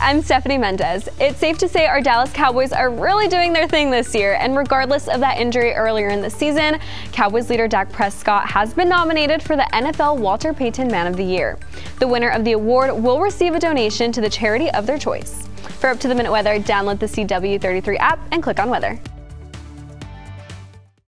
I'm Stephanie Mendez. It's safe to say our Dallas Cowboys are really doing their thing this year, and regardless of that injury earlier in the season, Cowboys leader Dak Prescott has been nominated for the NFL Walter Payton Man of the Year. The winner of the award will receive a donation to the charity of their choice. For up-to-the-minute weather, download the CW33 app and click on weather.